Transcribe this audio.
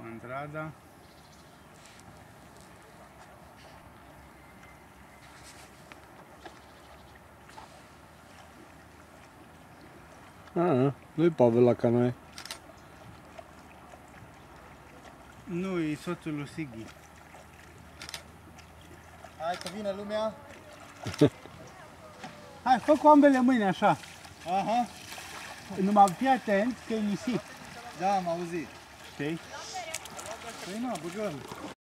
Andrada. Nu-i Pavel la canoe. Nu, e soțul lui Sighi. Hai că vine lumea. Hai, fă cu ambele mâini așa. Aha. Numai fii atent că e nisip. Da, am auzit. Știi? Păi na, băgăm.